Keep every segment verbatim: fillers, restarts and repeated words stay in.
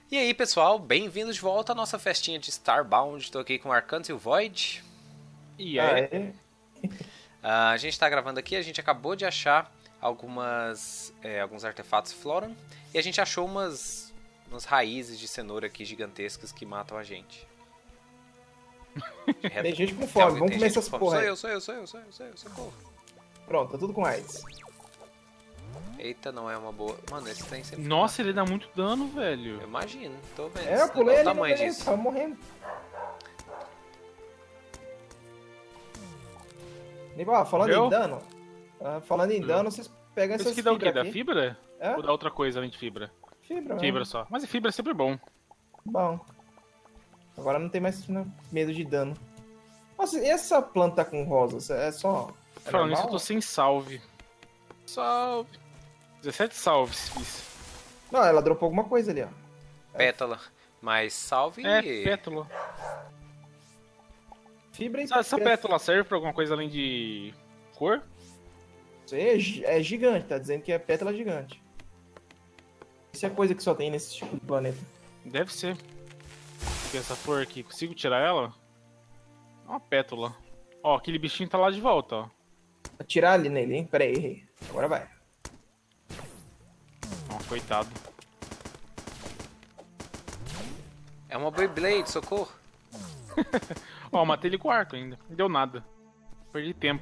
E aí pessoal, bem-vindos de volta à nossa festinha de Starbound. Estou aqui com o Arcanto e o Void. E Ah, aí? é? Ah, a gente está gravando aqui, a gente acabou de achar algumas, é, alguns artefatos Floran. E a gente achou umas, umas raízes de cenoura aqui gigantescas que matam a gente. Tem gente com Tem fome, alguém- vamos tem comer gente essas com fome. porra Sou aí. eu, sou eu, sou eu, sou eu, sou eu, socorro. Pronto, tá tudo com AIDS. Eita, não é uma boa... Mano, esse trem sempre... Nossa, ele dá muito dano, velho. Eu imagino, tô vendo. É, eu pulei Olha ali o no tamanho meio, disso. tava morrendo. Igual, falando Eu? em dano, ah, falando em Eu. dano, vocês pegam Esse essas aqui dá o quê? fibras Da aqui. fibra? É? Ou dá outra coisa além de fibra? Fibra, mesmo. Fibra só. Mas a fibra é sempre bom. Bom. Agora não tem mais né, medo de dano. Nossa, e essa planta com rosas? É só... É Falando nisso, eu normal? tô sem salve. Salve. dezessete salves, fiz. Não, ela dropou alguma coisa ali, ó. Pétala. Mas salve... É, pétala. Fibra e... Essa, essa pétala serve pra alguma coisa além de cor? Isso aí é, gi- é gigante, tá dizendo que é pétala gigante. Isso é coisa que só tem nesse tipo de planeta. Deve ser. Porque essa flor aqui, consigo tirar ela? É uma pétala. Ó, aquele bichinho tá lá de volta, ó. Atirar ali nele, hein? Pera aí, errei. Agora vai. Ó, coitado. É uma Beyblade, socorro. Ó, matei ele com arco ainda. Não deu nada. Perdi tempo.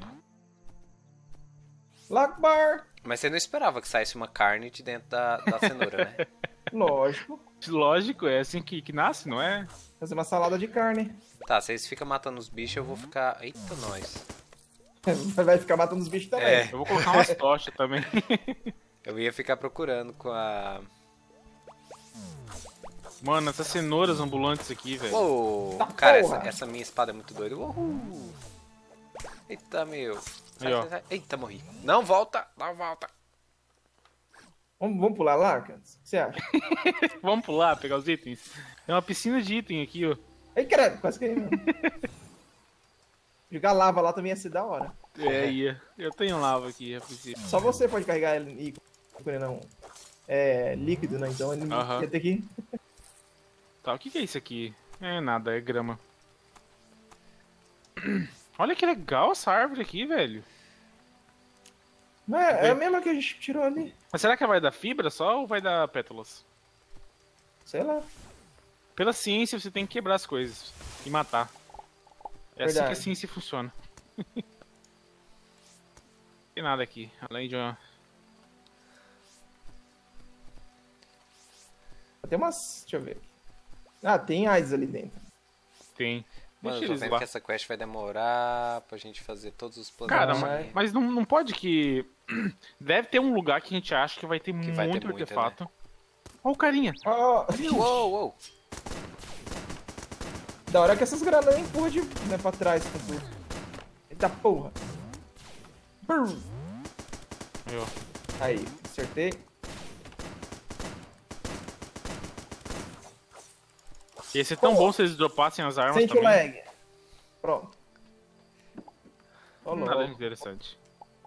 Lakbar! Mas você não esperava que saísse uma carne de dentro da, da cenoura, né? Lógico. Lógico, é assim que, que nasce, não é? Fazer uma salada de carne. Tá, vocês ficam matando os bichos, eu vou ficar... Eita, nós. Vai ficar matando os bichos também. É. Eu vou colocar umas tochas também. Eu ia ficar procurando com a... Mano, essas cenouras ambulantes aqui, velho. Uou! Tá Cara, essa, porra. essa minha espada é muito doida. Uhul! Eita, meu. Sai, Aí, ó. sai, sai. Eita, morri. Não, volta! Não, volta! Vamos, vamos pular lá, Cans? O que você acha? Vamos pular, pegar os itens. Tem uma piscina de item aqui, ó. Ai, caralho, quase que mano. Jogar lava lá também ia ser da hora. É, ia. Eu tenho lava aqui, a princípio. Só você pode carregar ele e não. É líquido, né? Então ele Aham. ia ter que. Tá, o que que é isso aqui? É nada, é grama. Olha que legal essa árvore aqui, velho. Não, é, é a mesma que a gente tirou ali. Mas será que ela vai dar fibra só ou vai dar pétalas? Sei lá. Pela ciência, você tem que quebrar as coisas e matar. É assim que a Verdade. ciência funciona. Tem nada aqui, além de uma... Tem umas. Deixa eu ver. Ah, tem AIDS ali dentro. Tem. Mano, Deixa eu tô eles vendo lá. que essa quest vai demorar pra gente fazer todos os planos. Cara, Não, mas, é. mas não, não pode que... Deve ter um lugar que a gente acha que vai ter vai ter muito muita, artefato. Olha o carinha. Ó, Uou, uou! da hora que essas granadas empurram de, né, pra trás com tudo. Eita porra. Brrr. Aí, ó. Aí, acertei. Ia ser tão Pô. bom se eles dropassem as armas Sente o também. lag. Pronto. Ô, Nada louco. interessante.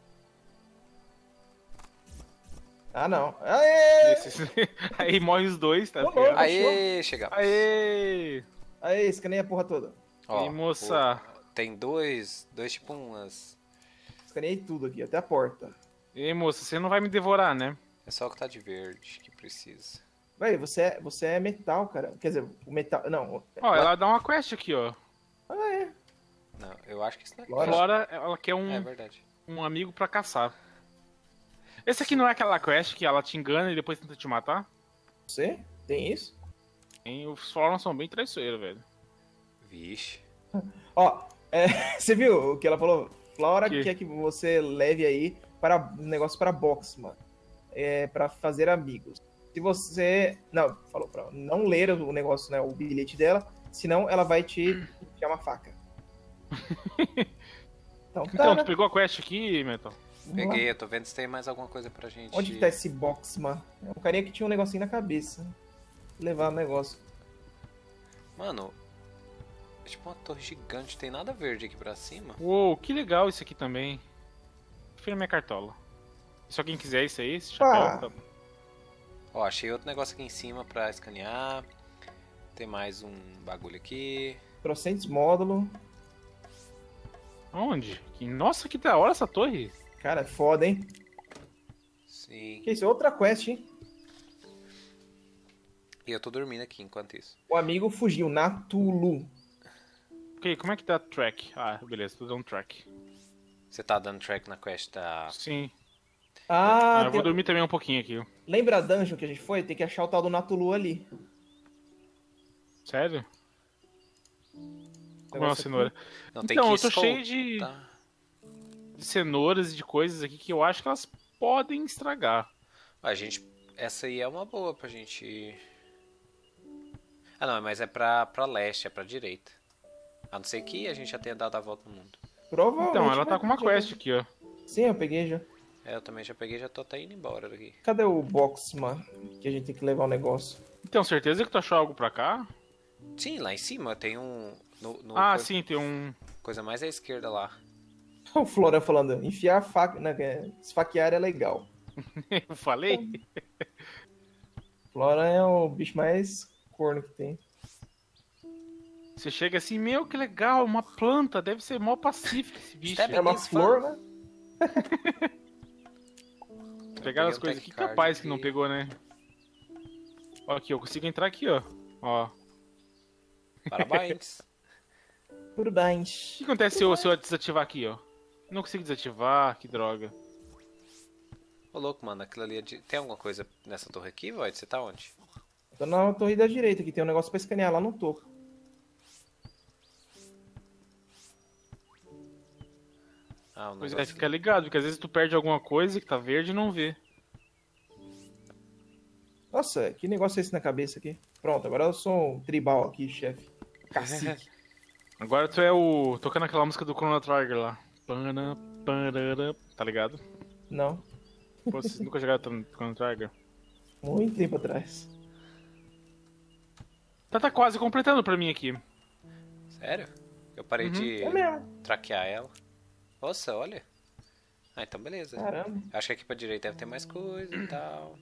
Ah, não. Aê! Esses- Aí morre os dois, tá Ô, ligado? louco. Aê, chegamos. Aê! Aê, escaneia a porra toda. Ó, E moça? o- tem dois, dois tipo umas... Escaneei tudo aqui, até a porta. Ei, moça, você não vai me devorar, né? É só o que tá de verde que precisa. Véi, você é, você é metal, cara. Quer dizer, o metal. Não. Ó, ela dá uma quest aqui, ó. Ah, é. Não, eu acho que isso não é Flora. quest. Flora, ela quer um, É verdade. um amigo pra caçar. Esse aqui não é aquela quest que ela te engana e depois tenta te matar? Você? Tem isso? Hein? Os Florons são bem traiçoeiros, velho. Vixe. Ó, é, você viu o que ela falou? Flora Que? quer que você leve aí para negócio para box, mano. É para fazer amigos. Se você não falou para não ler o negócio, né, o bilhete dela, senão ela vai te enfiar uma faca. Então, tá, Então, né? tu pegou a quest aqui, Metal? Vamos lá. Peguei, eu tô vendo se tem mais alguma coisa pra gente... Onde que tá esse box, mano? É um carinha que tinha um negocinho na cabeça. Levar o negócio. Mano, é tipo uma torre gigante, tem nada verde aqui pra cima. Uou, que legal isso aqui também. Fui na minha cartola. Se alguém quiser isso aí, esse chapéu. Ah. Tá... Ó, achei outro negócio aqui em cima pra escanear. Tem mais um bagulho aqui. Trocentos módulo. Onde? Que- Nossa, que da hora essa torre. Cara, é foda, hein? Sim. Que isso? Outra quest, hein? E eu tô dormindo aqui enquanto isso. O amigo fugiu. Natulu. Ok, como é que tá track? Ah, beleza, tô dando track. Você tá dando track na quest da... Sim. Ah, Ah, eu vou tem- dormir também um pouquinho aqui. lembra a dungeon que a gente foi? Tem que achar o tal do Natulu ali. Sério? Como é uma Negócio cenoura? Não, tem Então, que eu tô cheio de, escoltar. de cenouras e de coisas aqui que eu acho que elas podem estragar. A gente... Essa aí é uma boa pra gente... Ah, não, mas é pra, pra leste, é pra direita. A não ser que a gente já tenha dado a volta no mundo. Provavelmente. Então, ela tá vai com uma ter. quest aqui, ó. Sim, eu peguei já. É, eu também já peguei, já tô até indo embora daqui. Cadê o box, mano? Que a gente tem que levar o negócio. Então, certeza que tu achou algo pra cá? Sim, lá em cima tem um... No, no Ah, coi- sim, tem um... Coisa mais à esquerda lá. O Flora falando, enfiar a faca, né, que é- esfaquear é legal. Eu falei? Flora é o bicho mais corno que tem. Você chega assim, meu, que legal, uma planta, deve ser mó pacífico esse bicho. Step- É uma Isso, flor, né? Pegaram as Eu peguei um coisas aqui, tech capaz card que não aqui. pegou, né? Ó, aqui, eu consigo entrar aqui, ó. Ó. O Parabéns. Tudo bem. que acontece se eu, se eu desativar aqui, ó? Não consigo desativar, que droga. Ô louco, mano, aquilo ali é de... Tem alguma coisa nessa torre aqui, Void? Você tá onde? Tô na torre da direita, que tem um negócio pra escanear lá no topo. Ah, o Pois é, negócio... fica ligado, porque às vezes tu perde alguma coisa que tá verde e não vê. Nossa, que negócio é esse na cabeça aqui? Pronto, agora eu sou um tribal aqui, chefe. Cacique. Agora tu é o... tocando aquela música do Chrono Trigger lá. Pana, parará, tá ligado? Não, Pô, vocês nunca jogaram Chrono Trigger? muito tempo atrás. Tá, tá quase completando pra mim aqui. Sério? Eu parei Uhum. de É mesmo, traquear ela. Nossa, olha. Ah, então beleza. caramba. Acho que aqui pra direita deve ter mais coisa e tal.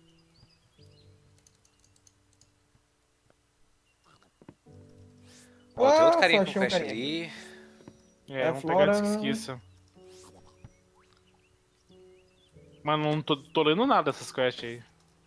Ó, tem outro Ah, carinha com achei um quest carinha. ali. É, É, vamos Flora- pegar antes que esqueça. Mas não tô, tô lendo nada dessas quests aí.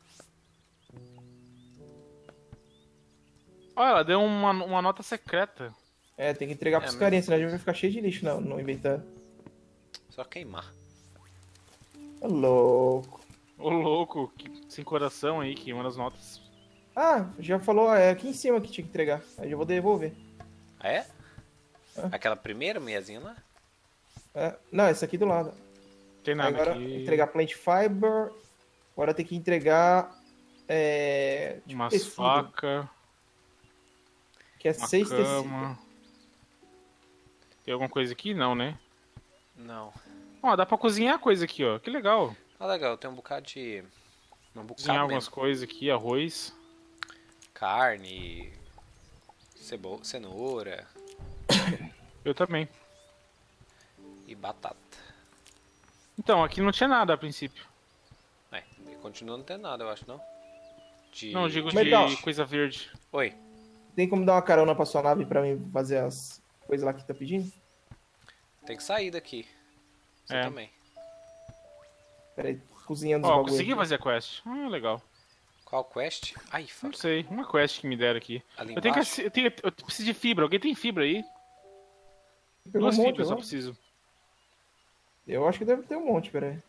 Olha, ela deu uma, uma nota secreta. É, tem que entregar É pros mesmo. carinhas, senão a gente vai ficar cheio de lixo no, no inventário. Só queimar. Ô, louco. Ô louco, que, sem coração aí, que uma das notas. Ah, já falou, é aqui em cima que tinha que entregar. Aí eu vou devolver. Ah, é? É. Aquela primeira meiazinha lá? É, não, esse aqui do lado. Tem Aí nada agora, aqui. entregar plant fiber. Agora tem que entregar. É. Tipo, Umas tecido, facas, que é uma seis tecidos. cama. Tem alguma coisa aqui? Não, né? Não. Ó, dá pra cozinhar coisa aqui, ó. Que legal. Ah, legal, tem um bocado de... Um bocado Cozinhar algumas mesmo. coisas aqui, arroz. Carne... Cebo... Cenoura... Eu também. E batata. Então, aqui não tinha nada a princípio. É, e continua não tendo nada, eu acho, não? De... Não, eu digo de Legal. coisa verde. Oi. Tem como dar uma carona pra sua nave pra mim fazer as coisas lá que tá pedindo? Tem que sair daqui. Você É. também. Pera aí, cozinhando os Ó, bagulho consegui aqui. fazer a quest. Ah, legal. Qual quest? Ai, Não fuck. sei, uma quest que me deram aqui. Ali Eu tenho que. embaixo? assi- Eu, tenho, eu preciso de fibra. Alguém tem fibra aí? Pegou Duas um monte, fibras eu ó. preciso. Eu acho que deve ter um monte, pera aí.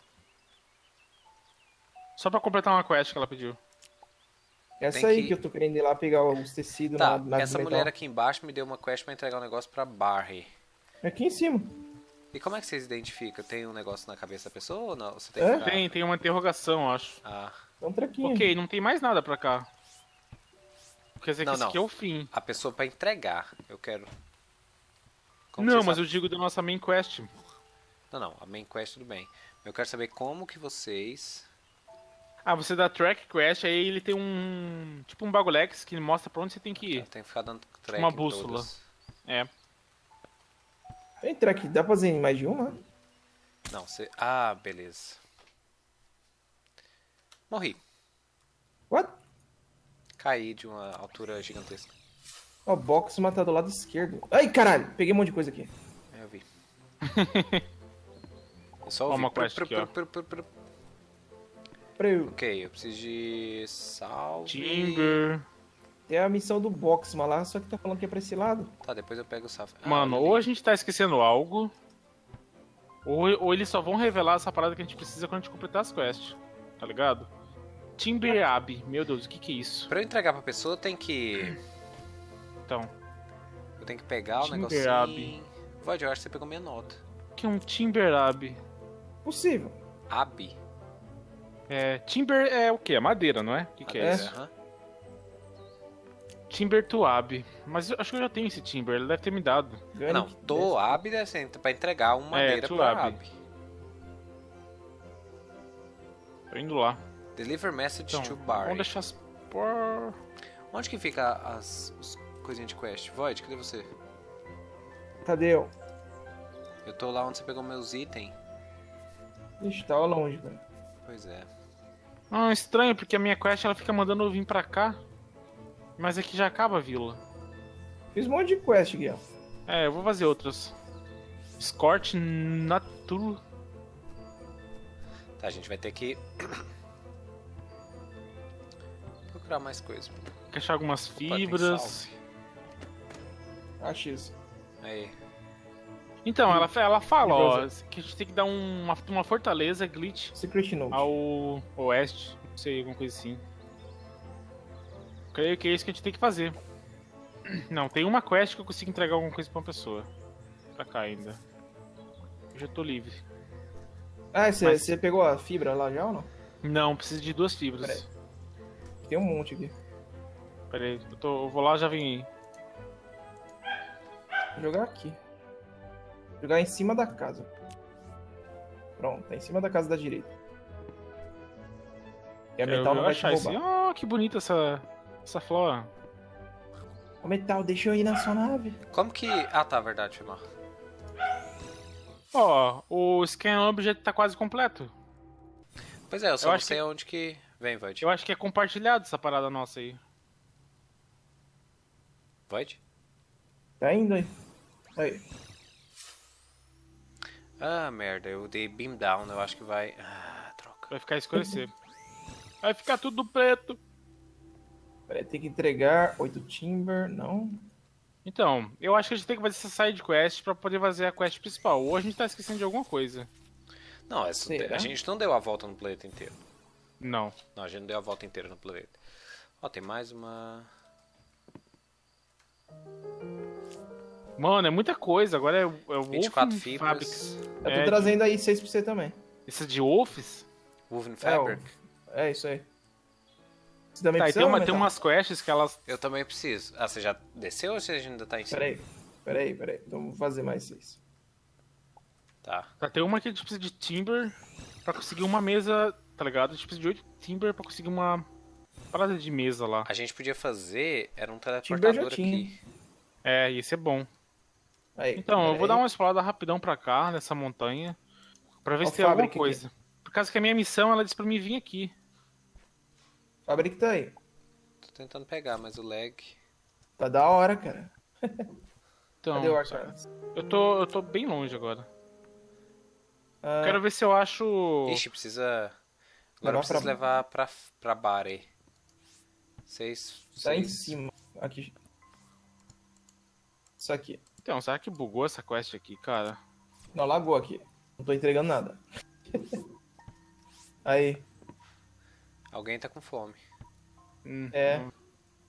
Só pra completar uma quest que ela pediu. Essa Tem aí que- que... eu tô querendo ir lá pegar os tecidos Tá, na, na essa mulher aqui embaixo me deu uma quest pra entregar um negócio pra Barry. Aqui em cima. E como é que vocês identificam? Tem um negócio na cabeça da pessoa ou não? Você tem É? que ficar- Tem, tem uma interrogação, acho. Ah, É um trequinho. Ok, não tem mais nada pra cá. Quer dizer Não, que esse não. aqui é o fim. a pessoa pra entregar. Eu quero... Como não, vocês mas sabem? eu digo da nossa main quest. Não, não, a main quest tudo bem. Eu quero saber como que vocês... Ah, você dá track quest, aí ele tem um. Tipo um bagulex que mostra pra onde você tem que ir. Tem que ficar dando track uma em bússola. todas. É. Entra aqui, dá pra fazer em mais de uma? Não, você... Ah, beleza. Morri. What? Caí de uma altura gigantesca. Ó, o Boxman tá do lado esquerdo. Ai, caralho. Peguei um monte de coisa aqui. É, eu vi. Eu só Ó, ouvi. uma quest aqui, ó. Prr, prr, prr, prr. Pra eu... Ok, eu preciso de salve. Timber. Tem a missão do Boxman lá, só que tá falando que é pra esse lado. Tá, depois eu pego o salve. Ah, Mano, olha ou ali. a gente tá esquecendo algo, ou, ou eles só vão revelar essa parada que a gente precisa quando a gente completar as quests. Tá ligado? Timber Abbey. Meu Deus, o que que é isso? Pra eu entregar pra pessoa, tem que... Então, Eu tenho que pegar o Timber negocinho. Abbey. Void, eu acho que você pegou minha nota. o que é um Timber Abbey? Possível. Abi? É, Timber é o quê? É madeira, não é? O que que é É. isso? Aham. Timber to Abbey. Mas eu acho que eu já tenho esse Timber, ele deve ter me dado. Ganic Não, to Abi deve ser pra entregar uma madeira to pra Abi. Abi. Tô indo lá. Deliver message Então, to Barry. vamos deixar as... por- Onde que fica as, as coisinhas de quest? Void, cadê você? Cadê eu? Eu tô lá onde você pegou meus itens. Ixi, tava longe, cara. Pois é. Ah, estranho, porque a minha quest ela fica mandando eu vir pra cá. Mas aqui já acaba a vila. Fiz um monte de quest aqui, ó. É, eu vou fazer outras. Scorch Natur. Tá, a gente vai ter que... procurar mais coisas. Tem que achar algumas Opa, tem fibras. salve. Acho isso. Aí. Então, ela, ela fala, ó, Fibrosa. que a gente tem que dar um- uma, uma fortaleza glitch Secret Note. ao oeste. Não sei, alguma coisa assim. Creio que é isso que a gente tem que fazer. Não, tem uma quest que eu consigo entregar alguma coisa pra uma pessoa. Pra cá ainda. Eu já tô livre. Ah, você Mas- você pegou a fibra lá já ou não? Não, preciso de duas fibras. Peraí. Tem um monte aqui. Pera aí, eu, tô, eu vou lá já vem aí. Vou jogar aqui. Jogar em cima da casa. Pronto, tá em cima da casa da direita. E a Eu metal vou não vai te achar esse. roubar. Oh, que bonita essa, essa flora. O metal, deixa eu ir na sua nave. Como que... Ah, tá, verdade, foi mal. Ó, o Scan Object tá quase completo. Pois é, eu só Eu não acho sei onde que... Vem, Void. Eu acho que é compartilhado essa parada nossa aí. Void? Tá indo aí. Aí. Ah, merda, eu dei beam down, eu acho que vai... Ah, troca. Vai ficar escurecer. Vai ficar tudo preto. Peraí, tem que entregar oito timber. Não. Então, eu acho que a gente tem que fazer essa side quest pra poder fazer a quest principal. Ou a gente tá esquecendo de alguma coisa. Não, essa, Será? a gente não deu a volta no planeta inteiro. Não. Não, a gente não deu a volta inteira no planeta. Ó, tem mais uma... Mano, é muita coisa. Agora é, é o vinte e quatro Wolfen fibras. Fabrics. Eu tô É, trazendo aí seis pra você também. Esse de Wolfs? Woven É, Fabric. ó. É isso aí. Você também Tá, e precisa, tem, uma, metal? tem umas quests que elas... Eu também preciso. Ah, você já desceu ou você ainda tá em cima? Peraí, peraí, peraí. Então vou fazer mais seis. Tá. Tá, tem uma que a gente precisa de timber pra conseguir uma mesa, tá ligado? A gente precisa de oito timber pra conseguir uma parada de mesa lá. A gente podia fazer... Era um Timber teleportador já tinha. aqui. É, ia ser bom. Aí, Então, eu peraí. vou dar uma explorada rapidão pra cá, nessa montanha, pra ver Ó, se tem alguma fábrica coisa. Por causa que a minha missão, ela disse pra mim vir aqui. Fábrica tá aí. Tô tentando pegar, mas o lag... Tá da hora, cara. Então, Cadê o Arcanas? eu tô, eu tô bem longe agora. Ah, Quero ver se eu acho... Ixi, precisa... Agora Levar eu preciso pra- levar pra, pra Bari. Seis... tá em seis. cima. Aqui. Isso aqui. Então, será que bugou essa quest aqui, cara? Não, lagou aqui. Não tô entregando nada. Aí. Alguém tá com fome. Hum, É. hum.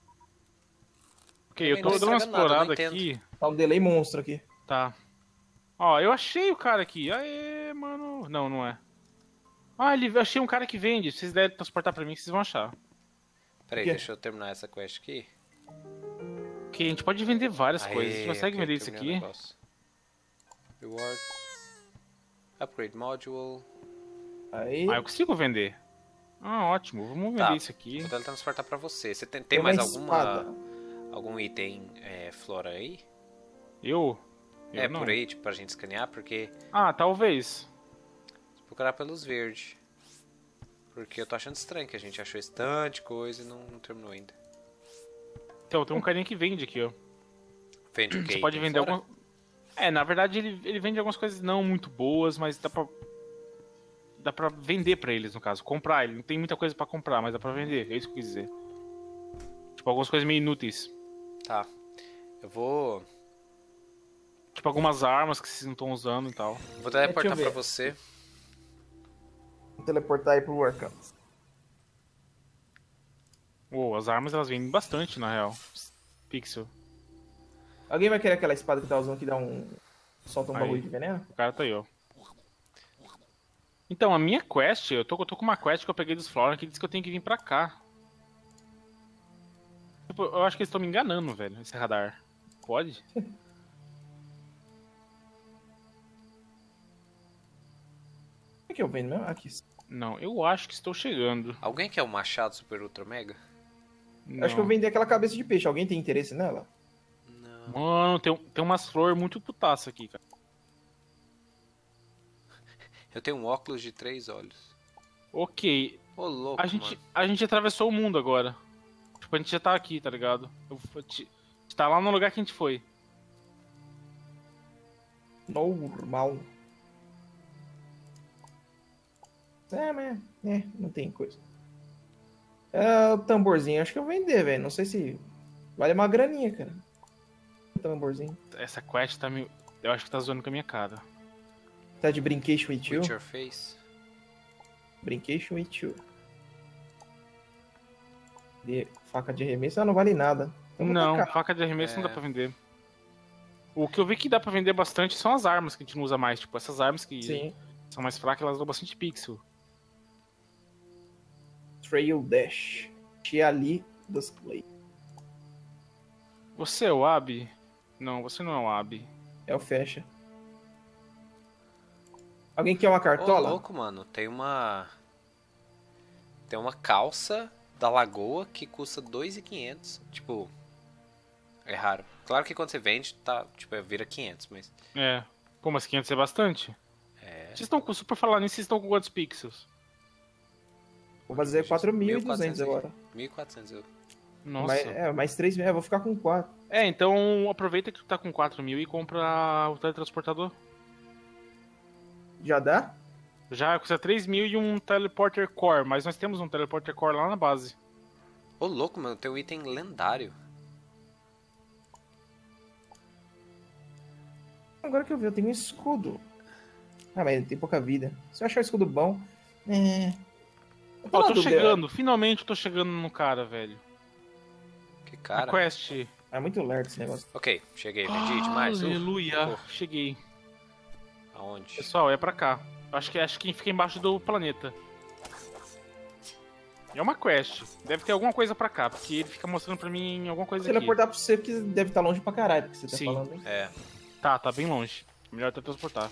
Ok, eu Também tô não dando uma estraga nada, eu não explorada entendo. aqui. Tá um delay monstro aqui. Tá. Ó, eu achei o cara aqui. Aê, mano. Não, não é. Ah, ele, eu achei um cara que vende. Se vocês derem transportar pra mim, vocês vão achar. Peraí, quê? deixa eu terminar essa quest aqui. Ok, a gente pode vender várias Aê, coisas. A gente consegue ok, vender isso terminei o aqui? negócio. Reward. Upgrade module. Aí. Ah, eu consigo vender. Ah, ótimo. Vamos vender Tá. isso aqui. Vou teletransportar pra você. Você tem, tem uma mais alguma, espada. algum item é, flora aí? Eu? Eu é, não. por aí, tipo, pra gente escanear, porque... Ah, talvez. Vou procurar pelos verdes. Porque eu tô achando estranho que a gente achou esse tanto de coisa e não, não terminou ainda. Então, tem um carinha que vende aqui, ó. Vende o quê? Você pode Tem vender fora? algumas... É, na verdade ele, ele vende algumas coisas não muito boas, mas dá pra... Dá pra vender pra eles, no caso. Comprar, ele não tem muita coisa pra comprar, mas dá pra vender. É isso que eu quis dizer. Tipo, algumas coisas meio inúteis. Tá. Eu vou... Tipo, algumas armas que vocês não estão usando e tal. Vou teleportar Deixa eu pra ver. você. Vou teleportar aí pro Arkham. Uou, as armas elas vendem bastante, na real. Pixel. Alguém vai querer aquela espada que tá usando que dá um... Solta um Aí. bagulho de veneno? O cara tá aí, ó. Então, a minha quest, eu tô, eu tô com uma quest que eu peguei dos Floran que diz que eu tenho que vir pra cá. Tipo, eu acho que eles estão me enganando, velho, esse radar. Pode? O que eu vendo mesmo? Aqui. Não, eu acho que estou chegando. Alguém quer o machado super ultra mega? Eu acho que eu vendi aquela cabeça de peixe. Alguém tem interesse nela? Não. Mano, tem, tem umas flores muito putaça aqui, cara. Eu tenho um óculos de três olhos. Ok, Ô, louco, a gente, mano. a gente atravessou o mundo agora. Tipo, a gente já tá aqui, tá ligado? Eu, a gente tá lá no lugar que a gente foi. Normal. É, mas... É, não tem coisa. É, o tamborzinho, acho que eu vou vender, velho. Não sei se... Vale uma graninha, cara. O tamborzinho. Essa quest tá me... Eu acho que tá zoando com a minha cara. Tá de brincation with you? With your face. Brincation with you. De faca de arremesso, ah, não vale nada. Eu vou Não, tacar. faca de arremesso não É. dá pra vender. O que eu vi que dá pra vender bastante são as armas que a gente não usa mais. Tipo, essas armas que Sim. são mais fracas, elas dão bastante pixel. Trail Dash. Tiali das Clay. Você é o Abi? Não, você não é o Abi. É o fecha. Alguém quer uma Ô, cartola? louco, mano. Tem uma... Tem uma calça da Lagoa que custa dois mil e quinhentos. Tipo... É raro. Claro que quando você vende, tá... Tipo, vira quinhentos, mas... É. Pô, mas quinhentos é bastante. É... Vocês estão com... Super falar nisso, vocês estão com quantos pixels? Vou fazer quatro mil e duzentos mil e quatrocentos agora. mil e quatrocentos euros. Nossa. Mais, é, mais três mil. É, vou ficar com quatro. É, então aproveita que tu tá com quatro mil e compra o teletransportador. Já dá? Já custa três mil e um Teleporter Core, mas nós temos um Teleporter Core lá na base. Ô, louco, mano. Tem um item lendário. Agora que eu vi, eu tenho um escudo. Ah, mas tem pouca vida. Se eu achar o escudo bom... É... Eu Ó, na tô dúvida. chegando, finalmente eu tô chegando no cara, velho. Que A cara. quest. É muito lerdo esse negócio. Ok, cheguei. Vendi demais. Uf, Aleluia, pô. cheguei. Aonde? Pessoal, é pra cá. Acho que, acho que fica embaixo do planeta. É uma quest. Deve ter alguma coisa pra cá, porque ele fica mostrando pra mim alguma coisa Vou aqui. teleportar pra você, porque deve estar longe pra caralho, porque você tá Sim. falando, hein? É. Tá, tá bem longe. Melhor teletransportar.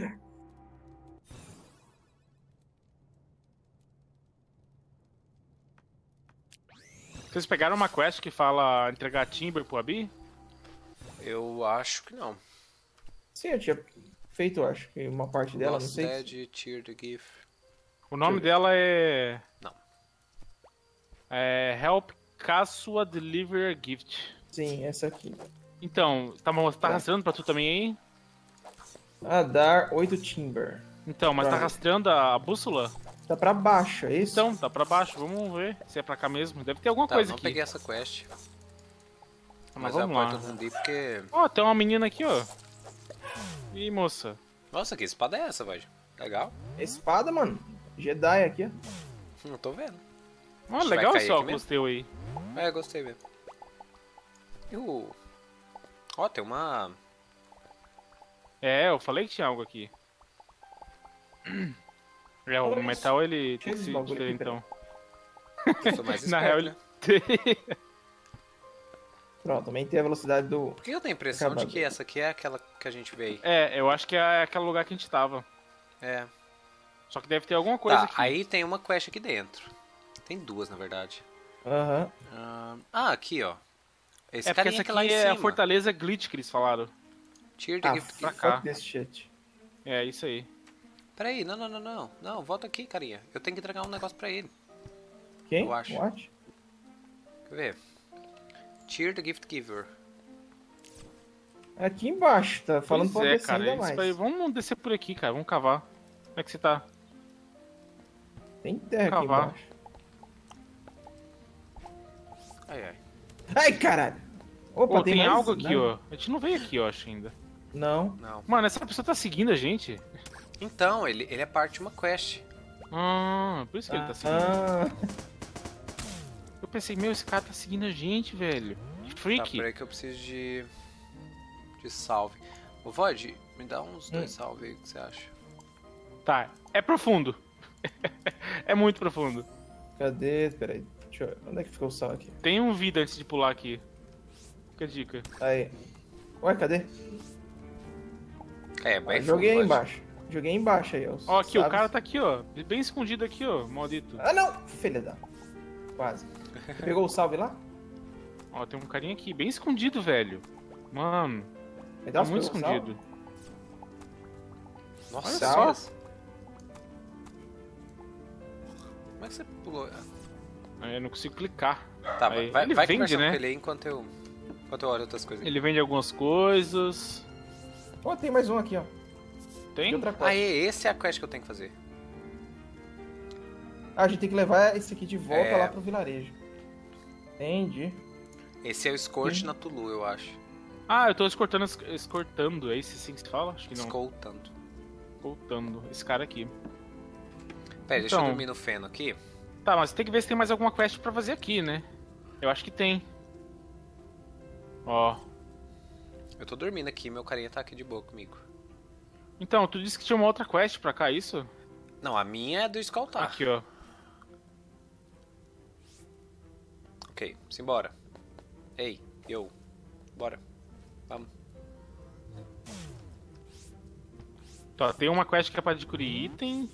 Vocês pegaram uma quest que fala entregar Timber pro Abi? Eu acho que não. Sim, eu tinha feito, eu acho, que uma parte dela, não Lost sei. Dead, Tear the Gift. O nome Deixa eu dela é... Não. É Help Kasua Deliver a Gift. Sim, essa aqui. Então, tá, tá rastreando pra tu também aí? Ah, dar oito timber. Então, mas tá Right. rastreando a bússola? Tá pra baixo, é isso? Então, tá pra baixo. Vamos ver se é pra cá mesmo. Deve ter alguma Tá, eu coisa não aqui. peguei essa quest. Mas Mas vamos eu lá. apoio todo mundo ir porque... Ó, tem uma menina aqui, ó. Ih, moça. Nossa, que espada é essa, velho? Legal. Espada, mano. Jedi aqui, ó. Não tô vendo. Ó, Vai legal cair esse aqui óculos mesmo? teu aí. É, gostei mesmo. E o... Ó, tem uma... É, eu falei que tinha algo aqui. É, o Olha metal ele tem Cheio que de ser bagulho aqui, diferente, então. Eu sou mais Na esperto, real, né? ele... Pronto, também tem a velocidade do... Por que eu tenho a impressão de Acabado. que essa aqui é aquela que a gente veio? É, eu acho que é aquele lugar que a gente tava. É. Só que deve ter alguma coisa Tá, aqui. aí tem uma quest aqui dentro. Tem duas, na verdade. Aham. Ah, ah, aqui, ó. Esse É porque carinha essa que lá aqui em é a cima. Fortaleza Glitch que eles falaram. Tear the Ah, Gift. pra cá. fuck this shit. É, isso aí. Peraí, não, não, não, não. Não, volta aqui, carinha. Eu tenho que entregar um negócio pra ele. Quem? Eu acho. What? Quer ver? Cheer the Gift Giver. Aqui embaixo, tá falando Pois pra é, descer cara. ainda isso mais. aí- Vamos descer por aqui, cara. Vamos cavar. Como é que você tá? Tem terra aqui Cavar. embaixo. Ai, ai. Ai, caralho! Opa, Pô, tem, tem, mais, algo aqui, né? ó. A gente não veio aqui, eu acho, ainda. Não. Não. Mano, essa pessoa tá seguindo a gente? Então, ele, ele é parte de uma quest. Ah, por isso que ele tá seguindo. Ah, Eu pensei, meu, esse cara tá seguindo a gente, velho. Que Tá, freak. peraí que eu preciso de... De salve. Ô, Vod, me dá uns dois Hum. salve aí, o que você acha? Tá, é profundo. É muito profundo. cadê? Peraí. Deixa eu ver. Onde é que ficou o sal aqui? Tem um vida antes de pular aqui. Fica a dica. Aí. Ué, cadê? É, bem Ah, joguei aí fundo, Vod. embaixo. Joguei embaixo aí, ó. Ó, aqui, o Sabe? cara tá aqui, ó. Bem escondido aqui, ó. Maldito. Ah, não! Filha da... Quase. Você pegou o salve lá? Ó, tem um carinha aqui, bem escondido, velho. Mano, Me tá dá os muito pegou o salve? escondido. Nossa, Olha só. só. Como é que você pulou? Aí eu não consigo clicar. Tá, Aí, vai, ele vai vende, conversando né? com ele aí enquanto eu... Enquanto eu olho outras coisas. Ele vende algumas coisas. Ó, tem mais um aqui, ó. Tem? De outra Ah, coisa. é, esse é a quest que eu tenho que fazer. Ah, a gente tem que levar esse aqui de volta É. lá pro vilarejo. Entendi. Esse é o escort Sim. na Tulu, eu acho. Ah, eu tô escortando, escortando. É esse assim que se fala? Acho que não. Escoltando. Escortando. Esse cara aqui. Pera, deixa eu Então. dormir no feno aqui. Tá, mas tem que ver se tem mais alguma quest pra fazer aqui, né? Eu acho que tem. Ó. Eu tô dormindo aqui, meu carinha tá aqui de boa comigo. Então, tu disse que tinha uma outra quest pra cá, isso? Não, a minha é do escoltar. Aqui, ó. Ok, simbora. Ei, eu. Bora. Vamos. Tá, tem uma quest que é pra adquirir item.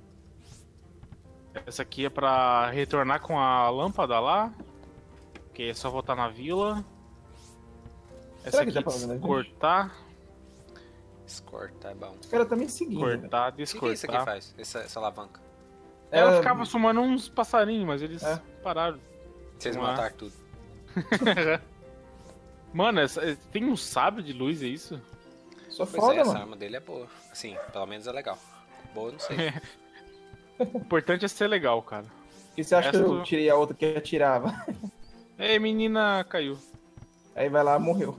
Essa aqui é pra retornar com a lâmpada lá. Que é só voltar na vila. Essa Será que aqui dá pra fazer, né, gente? cortar, Escort, tá bom. Os caras tá me seguindo. velho. cortar, O que, que isso aqui descortar. faz? Essa, essa alavanca? Ela É, ficava sumando uns passarinhos, mas eles É. pararam. Vocês Vamos lá. mataram tudo. Mano, essa- tem um sabre de luz, é isso? Sou Pois foda, é, essa mano. arma dele é boa. Assim, pelo menos é legal. Boa, eu não sei. O importante é ser legal, cara. E você acha Essa que eu do- tirei a outra que atirava? Ei, menina, caiu. Aí vai lá, morreu.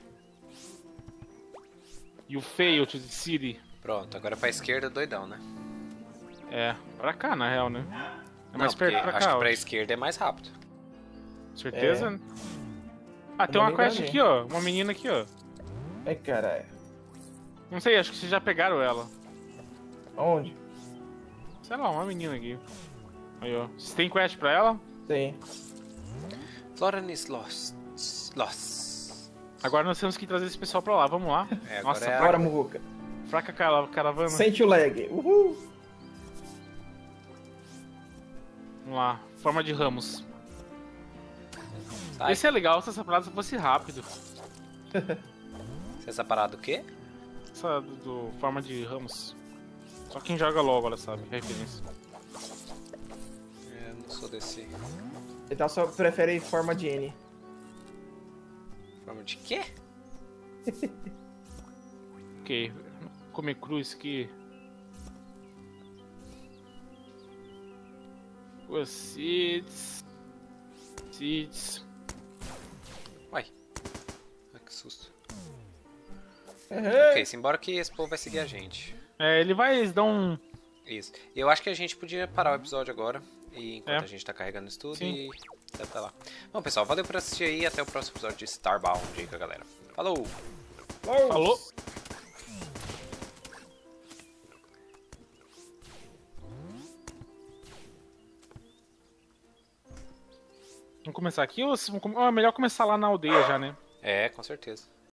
You failed to the city. Pronto, agora pra esquerda, doidão, né? É, pra cá, na real, né? É mais não, perto porque pra acho cá, que pra ó. esquerda é mais rápido. Certeza? Ah, tem Não uma nem vai quest ver. aqui, ó. Uma menina aqui, ó. Ai, caralho. Não sei, acho que vocês já pegaram ela. Onde? Sei lá, uma menina aqui. Aí, ó. Vocês têm quest pra ela? Tem. Floran is lost. Lost. Agora nós temos que trazer esse pessoal pra lá. Vamos lá. É, agora Nossa, é a- Bora, Muruca. fraca cara- caravana. Sente o lag. Uhul. Vamos lá. Forma de ramos. Sai. Esse é legal se essa parada fosse rápido. Você é separado o quê? Essa do, do forma de ramos. Só quem joga logo, ela sabe. Referência. É, eu não sou desse. Então só prefere forma de N. Forma de quê? Ok. Comer cruz aqui. Os seeds. Seeds. Uai. Ai, que susto. Uhum. Ok, simbora que esse povo vai seguir a gente. É, ele vai dar um. Isso. Eu acho que a gente podia parar o episódio agora. E enquanto É. a gente tá carregando isso tudo Sim. e. Deve tá lá. Bom, pessoal, valeu por assistir aí. Até o próximo episódio de Starbound aí com a galera. Falou! Falou? Vamos começar aqui ou se- oh, é melhor começar lá na aldeia já, né? É, com certeza.